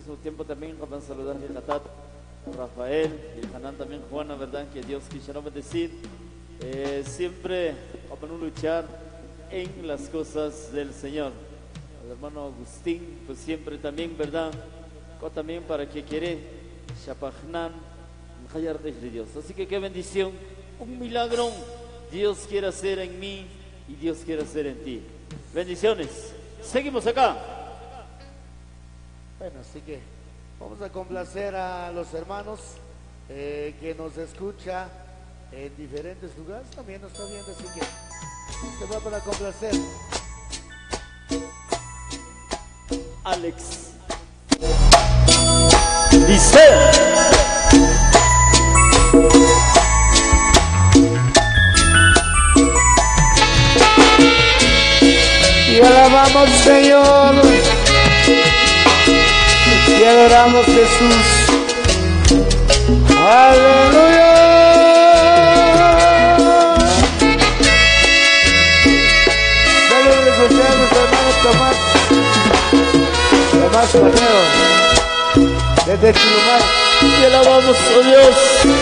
mismo tiempo también van a saludar a Natat, Rafael y Hanan también, Juana, ¿verdad? Que Dios quisiera bendecir. Siempre vamos a luchar en las cosas del Señor. Al hermano Agustín, pues siempre también, ¿verdad? También para que quiere Shapajnan, Hayar de Dios. Así que qué bendición, un milagro Dios quiere hacer en mí y Dios quiere hacer en ti. Bendiciones. Seguimos acá. Bueno, así que vamos a complacer a los hermanos que nos escucha en diferentes lugares, también nos está viendo, así que este va para complacer. Alex dice: y alabamos, Señor, y adoramos, Jesús. Aleluya. Saludos a ustedes, hermano Tomás Mateo, desde Chilumar. y alabamos a Dios.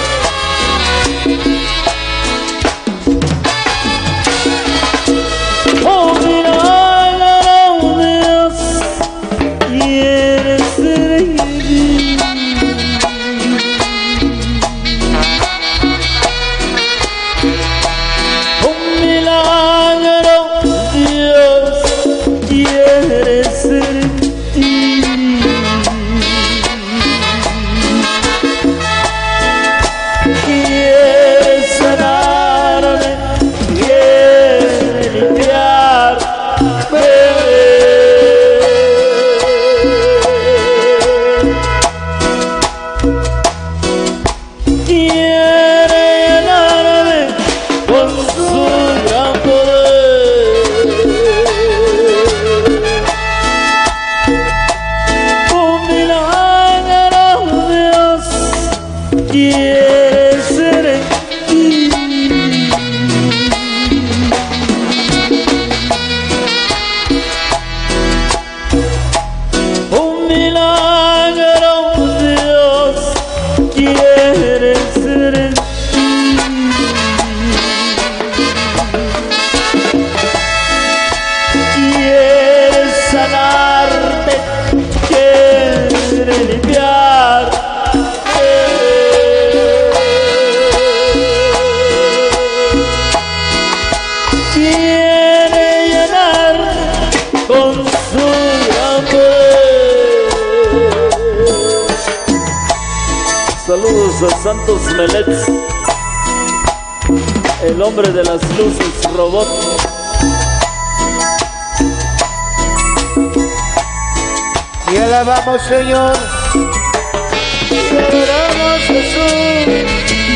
Oh, milagro de Dios, quieres ser en mí. Oh, milagro Dios, quieres ser en ti. Quieres sanarme, quieres limpiarme. Quiere llenarme con su gran poder. Un milagro Dios quiere ser en ti. Un milagro Dios quiere ser en ti. Quiere sanarte, quiere limpiarte. Quiere llenar con su gran poder. Saludos a Santos Melets, el hombre de las luces, robot. Y alabamos, Señor, y adoramos, Jesús.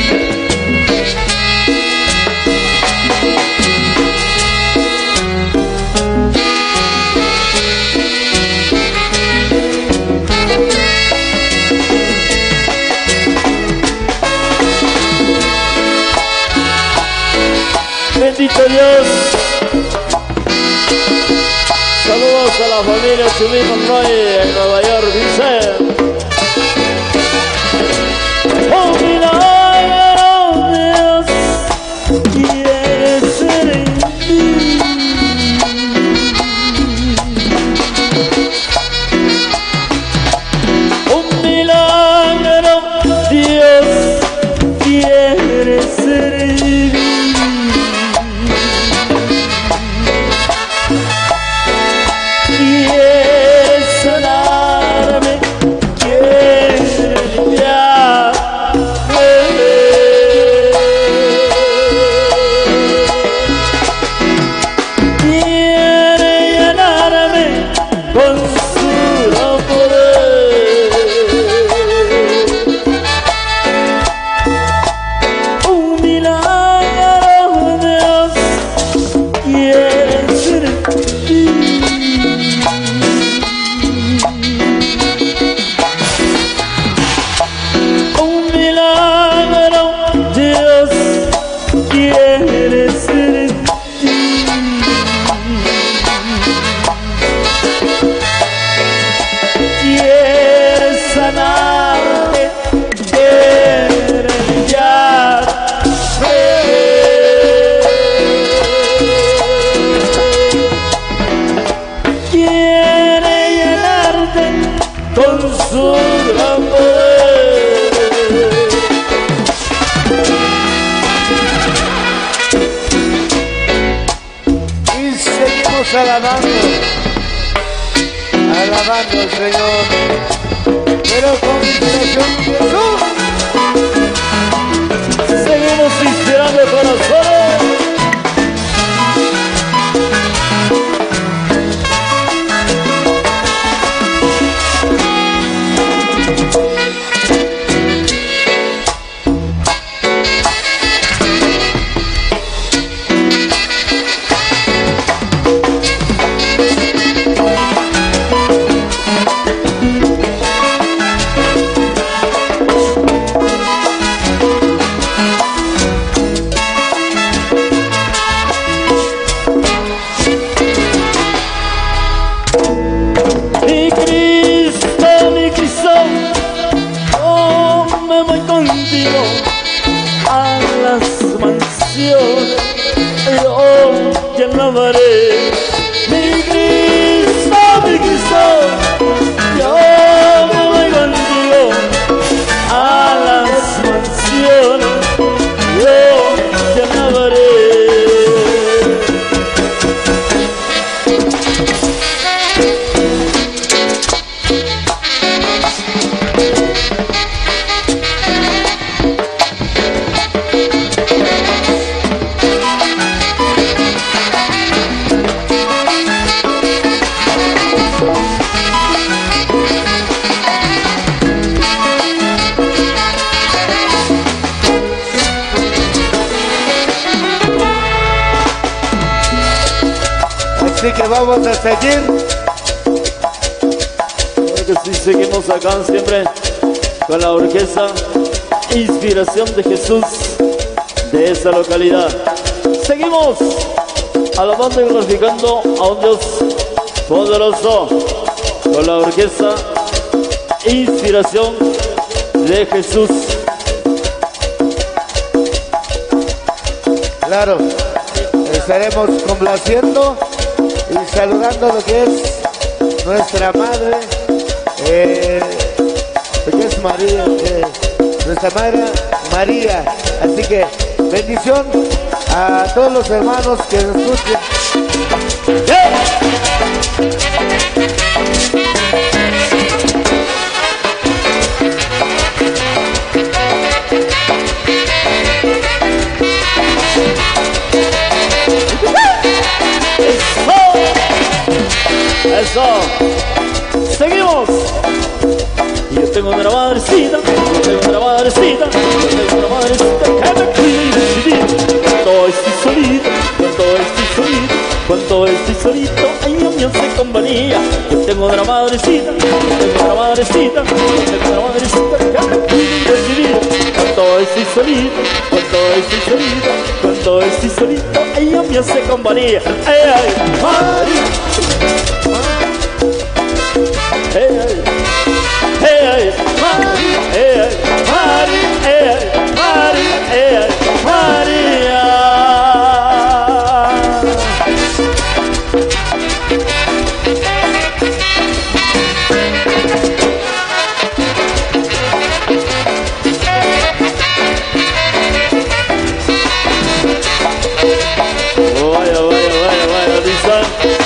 Bendito Dios. Saludos a la familia Chubí Monroy en Nueva York, dice: oh, milagro Dios, quiere ser en ti. Un milagro Dios quiere ser en ti. Quiere con su gran poder. Y seguimos alabando al Señor, pero con inspiración de Jesús. Seguimos inspirando corazones. A las mansiones yo te alabaré, mi Cristo, yo me voy contigo. A las mansiones yo te alabaré. Así que vamos a seguir. Claro que sí, seguimos acá siempre con la orquesta Inspiración de Jesús de esa localidad. Seguimos alabando y glorificando a un Dios poderoso con la orquesta Inspiración de Jesús. Claro, estaremos complaciendo y saludando lo que es nuestra madre, lo que es María, nuestra madre María. Así que bendición a todos los hermanos que nos escuchen. Eso. Seguimos. Yo tengo una madrecita, yo tengo una madrecita, yo tengo una madrecita que me cuida y decide. Cuando estoy solito, cuando estoy solito, ella me hace compañía. Yo tengo una madrecita, yo tengo una madrecita, yo tengo una madrecita que me cuida y decide. Cuando estoy solito, cuando estoy solito, ella me hace compañía. ¡Ay, ay, María! Hey, hey, hey, hey, hey, María. Vaya, Lisa.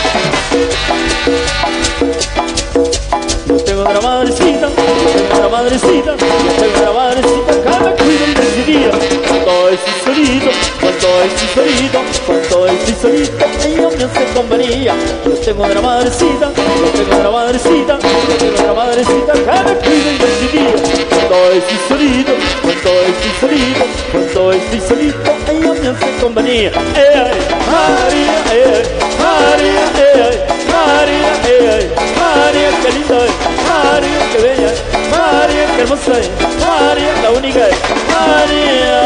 Yo tengo una madrecita, yo tengo una madrecita, yo tengo una madrecita que me cuida y decidida. Cuando estoy solito, cuando estoy solito, ella me hace compañía. Yo tengo una madrecita, yo tengo una madrecita, yo tengo una madrecita que me cuida y decidida. Cuando estoy solito, cuando estoy solito, ella me hace compañía. María, María, María, María, qué linda es, María, qué bella es, María, qué hermosa es, María, la única es, María.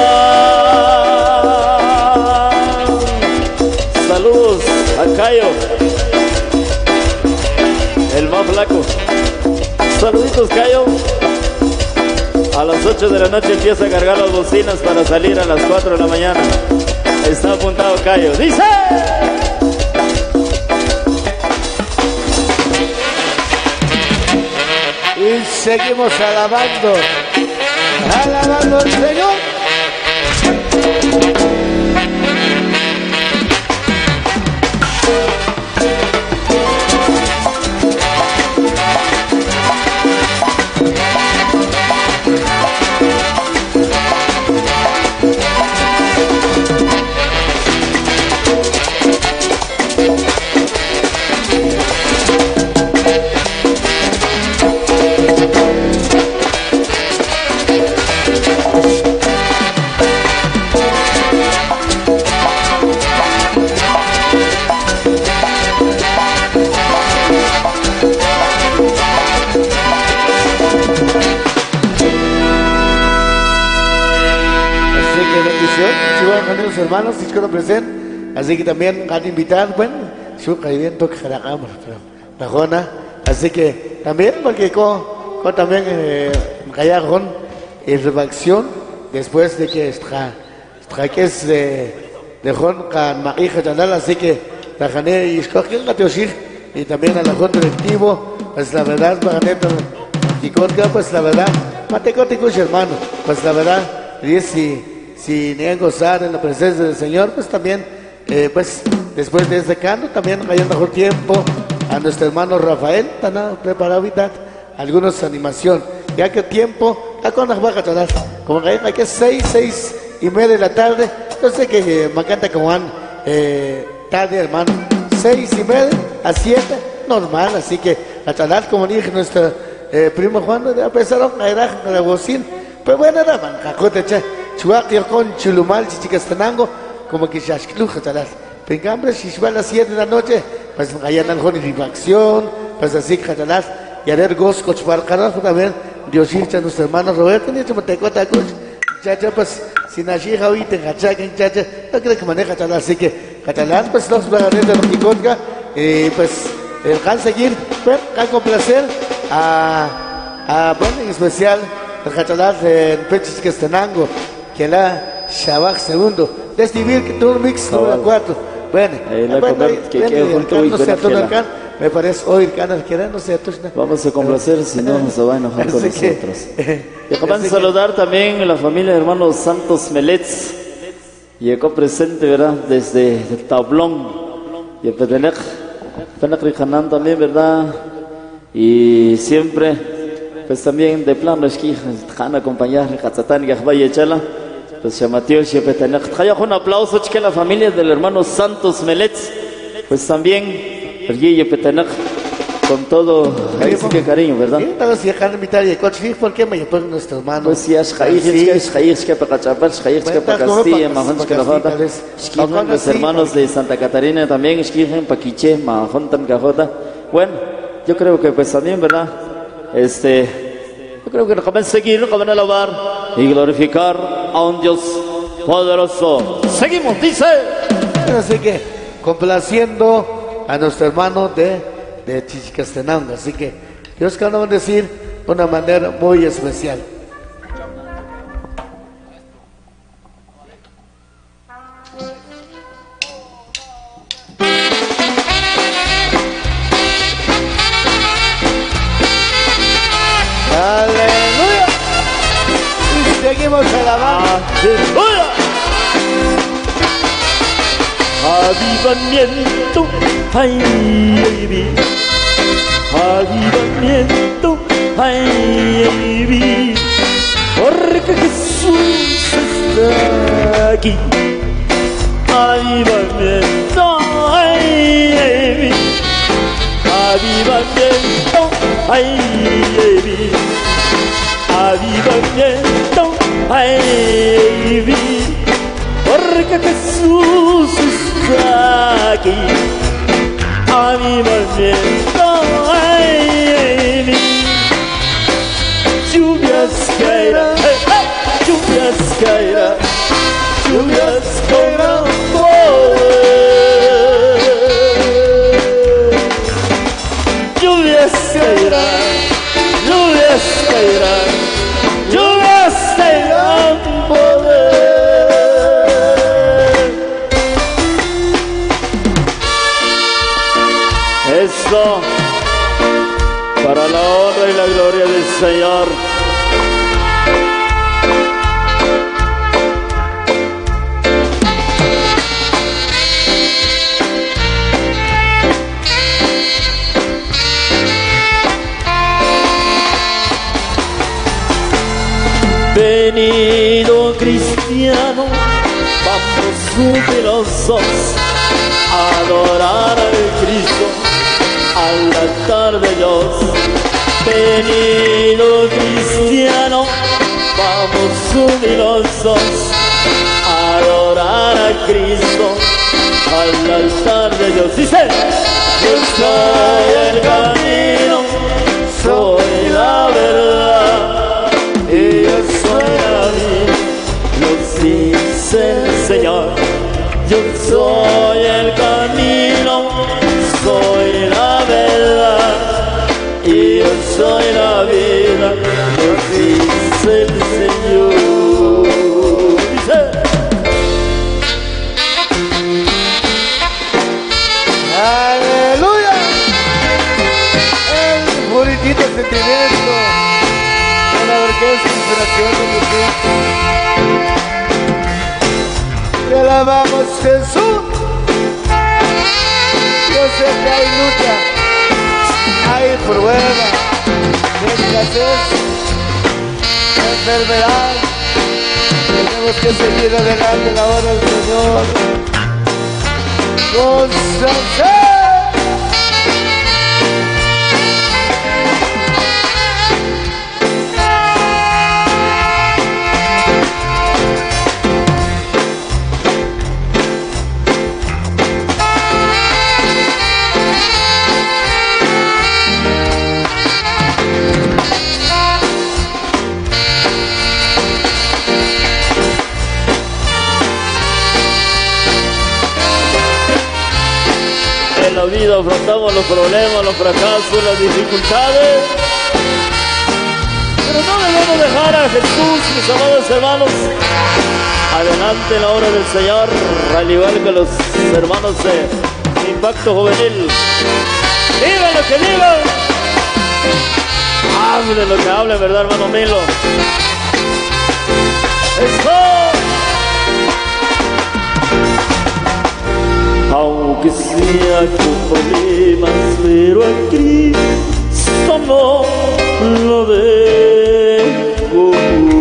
Saludos a Cayo, el más flaco. Saluditos, Cayo. A las 8 de la noche empieza a cargar las bocinas para salir a las 4 de la mañana. Está apuntado Cayo. ¡Dice! Y seguimos alabando al Señor. Amigos hermanos, así que también han invitado, bueno, así que también porque también con refacción después de que que es de así que la jané y escoger la teoshir y también a la junta directivo, pues la verdad pues la verdad hermano, pues la verdad si ni gozar en la presencia del Señor, pues también, pues después de este canto, también hay un mejor tiempo a nuestro hermano Rafael, tan preparado algunos animación, ya que tiempo, como que hay que 6:30 de la tarde, yo sé que me encanta como tarde hermano, 6:30 a 7, normal, así que a talar como dije nuestro primo Juan, empezaron a ir a la bocina, pero bueno, era mancacote, Chuaquio con Chulumal, Chichicastanango, como que Shashkluja talas. Pero en cambio, si va a las 7 de la noche, pues allá en con infacción, pues así catalás, y a ver Gos, Cochparcaras, también, Dios hincha nuestro hermano Roberto, ni como te cuenta, chacha, pues, sin allí, ahorita en Hachaca, en chacha, no creo que maneja talás, así que catalán, pues los bajaretes de Roquiconca, pues, el seguir, bueno, con placer, bueno, en especial, el catalán en Chichicastanango, que la Shabak segundo, describir que todo mix número 4. Bueno, me parece hoy canal que no sé, vamos a complacer, si no nos va a enojar con nosotros. Y acaban de saludar también a la familia de hermanos Santos Melets, llegó presente, ¿verdad? Desde Tablón, y Petenec Rijanán también, ¿verdad? Y siempre, pues también de plano, es que van a acompañar a Katzatán y a Valle Chala. Pues un aplauso a la familia del hermano Santos Melets, pues también con todo cariño, ¿verdad? Si dejan invitar y ¿por qué me ponen nuestros hermanos? Pues si es que para Castilla, los hermanos de Santa Catarina también esquijen para Quiche, Majontan Cajota. Bueno, yo creo que pues también, ¿verdad? Yo creo que nos van a seguir, nos van a alabar y glorificar a un Dios poderoso. Seguimos, dice. Así que complaciendo a nuestro hermano de Chichicastenango. Así que Dios que nos va a decir de una manera muy especial. Aleluya. Y seguimos alabando. Aleluya. Avivamiento, ay, avivamiento, ay, porque Jesús está aquí. Avivamiento, ay, avivamiento, ay, avivamiento, ay, porque Jesús está aquí. Avivamiento, ay, lluvias caerán, lluvias caerán, lluvias caerán, lluvias caerán, lluvias caerán, lluvias caerán, poder. Esto para la honra y la gloria del Señor. Venido cristiano, vamos jubilosos a adorar al Cristo al altar de Dios. Venido cristiano, vamos jubilosos a adorar a Cristo al altar de Dios. Dice: yo soy el camino, soy la verdad y yo soy la vida, nos dice el Señor. Yo soy el camino, soy la verdad y yo soy la vida, nos dice el Señor. Dice: ¡aleluya! El bonitito sentimiento de la orquesta Inspiración de Jesús. Te alabamos, Jesús. Yo sé que hay lucha, hay prueba, escasez, enfermedad. Tenemos que seguir adelante en la hora del Señor. ¡Gózate! En la vida afrontamos los problemas, los fracasos, las dificultades, pero no debemos dejar a Jesús, mis amados hermanos, adelante en la obra del Señor, al igual que los hermanos de Impacto Juvenil. ¡Vivan lo que vivan! ¡Hablen lo que hablen!, ¿verdad, hermano Milo? ¡Eso! Aunque sea con problemas, pero a Cristo no lo dejo.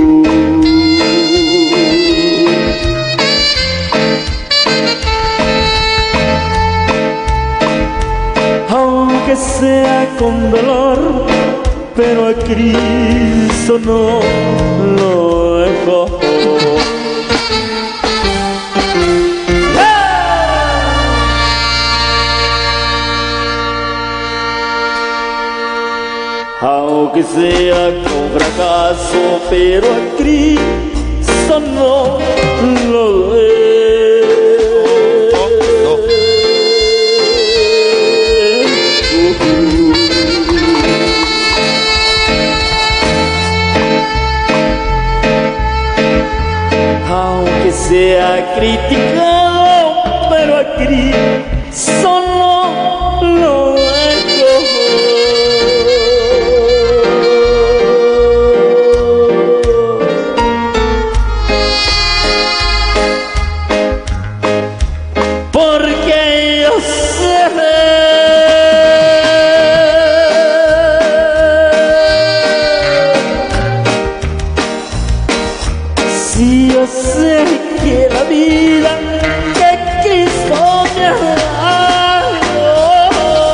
Aunque sea con dolor, pero a Cristo no lo dejo. Aunque sea con fracaso, pero a Cristo no lo dejo. Aunque sea criticado, pero a Cristo no lo dejo. Si yo sé que la vida que Cristo me ha dado,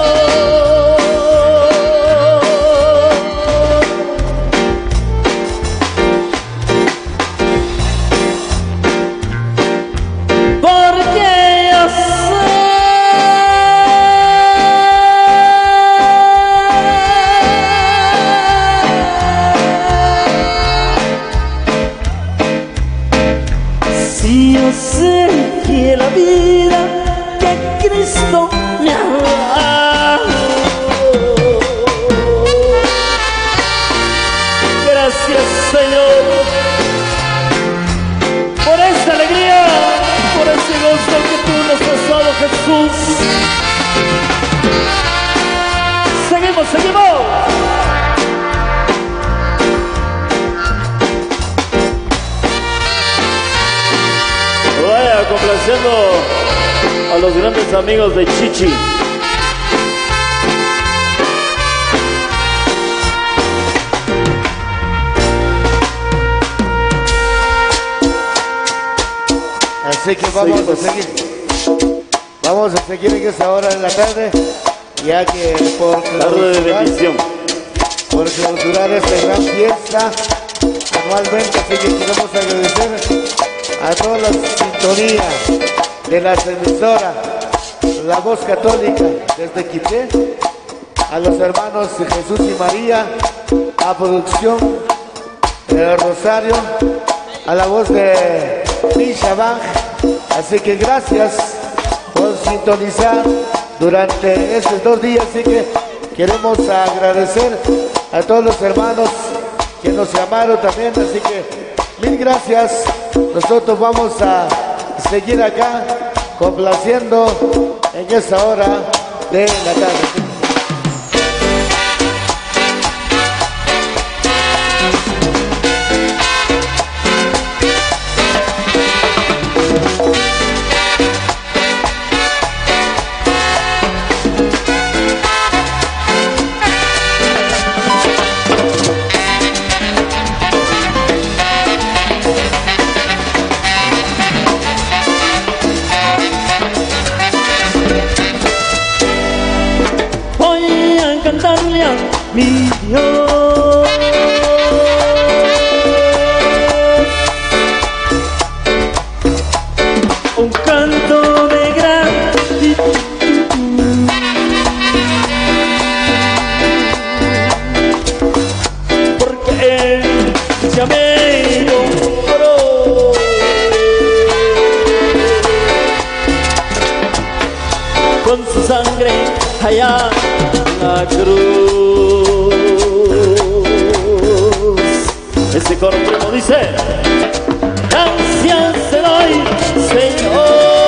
porque yo sé si yo sé que la vida que Cristo me ha dado. Gracias, Señor, por esta alegría, por ese gozo que tú nos has dado, Jesús. Seguimos, seguimos. agradeciendo a los grandes amigos de Chichi. Así que vamos a seguir. Vamos a seguir en esa hora de la tarde, ya que tarde de bendición, por clausurar esta gran fiesta anualmente. Así que queremos agradecer a todas las sintonías de las emisoras La Voz Católica desde Quité, a los hermanos Jesús y María, a producción de Rosario, a la voz de Shabán. Así que gracias por sintonizar durante estos 2 días. Así que queremos agradecer a todos los hermanos que nos llamaron también. Así que mil gracias. Nosotros vamos a seguir acá complaciendo en esta hora de la tarde. Mi Dios, un canto de gratitud, porque Él ya me compró con su sangre allá en la cruz. Ese coro primo dice: gracias te doy, Señor.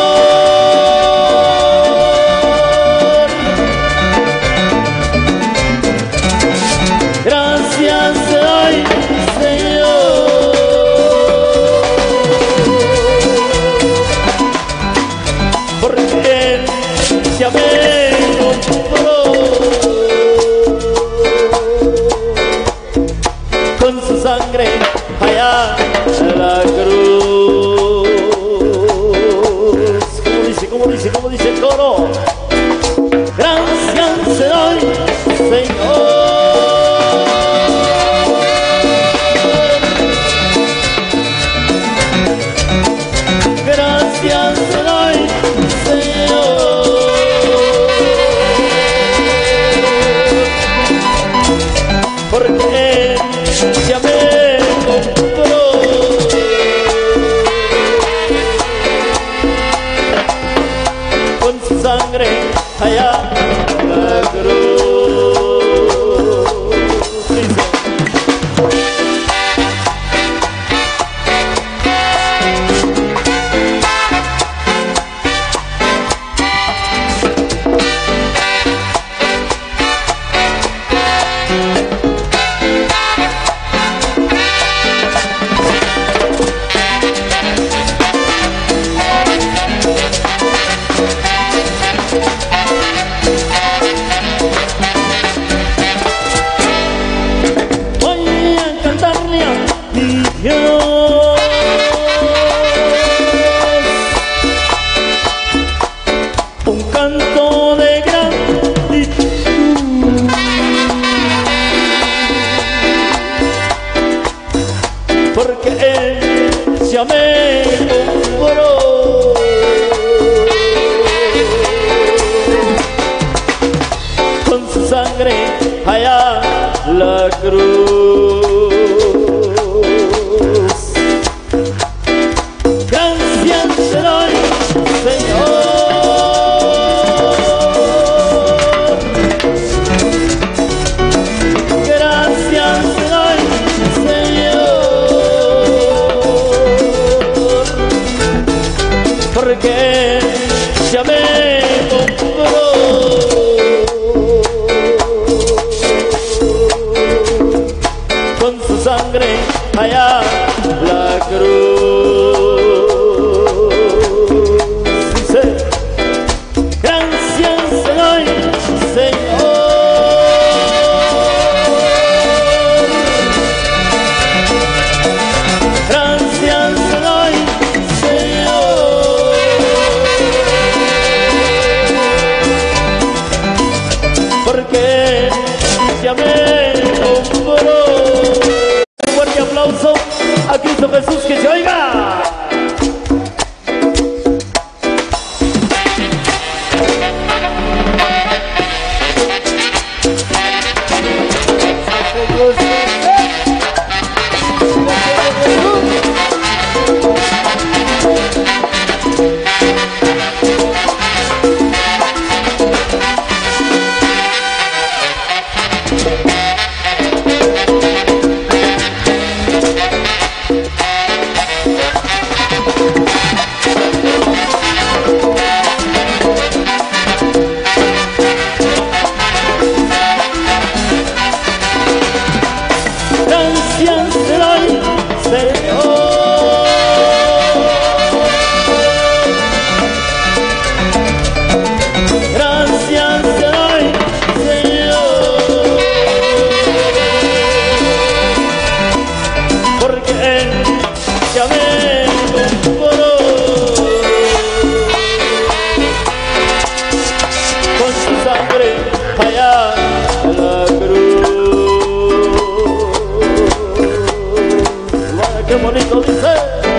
Gracias te doy, Señor. Porque Él ya me compró con su sangre allá en la cruz. ¿Cómo dice el coro? Gracias te doy, Señor. Gracias te doy, Señor. Porque Él ya me compró con su sangre allá en la cruz. Voy a cantarle a mi Dios, un canto de gratitud, porque Él ya me compró con su sangre allá la cruz. Gracias te doy, Señor. Gracias te doy, Señor. Porque ya me compró con su sangre allá la cruz. gracias te doy, Señor. Gracias te doy, Señor, porque Él ya me compró con su sangre allá en la cruz. ¡Qué bonito dice!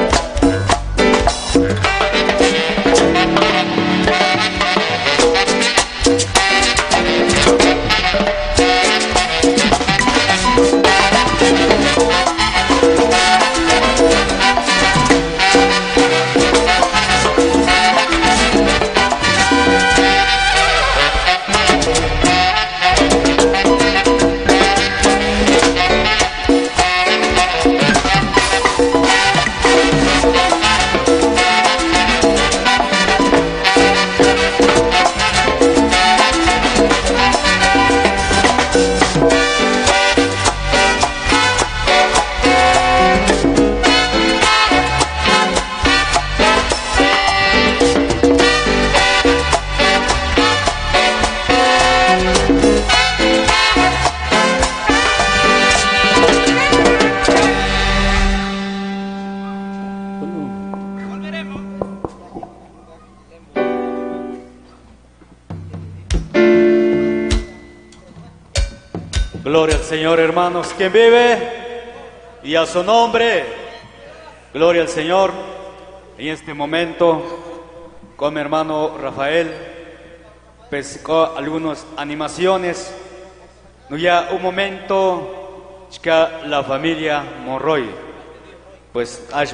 Gloria al Señor, hermanos, quien vive y a su nombre. Gloria al Señor. En este momento, con mi hermano Rafael, pescó algunas animaciones. No ya un momento, chica, la familia Monroy, pues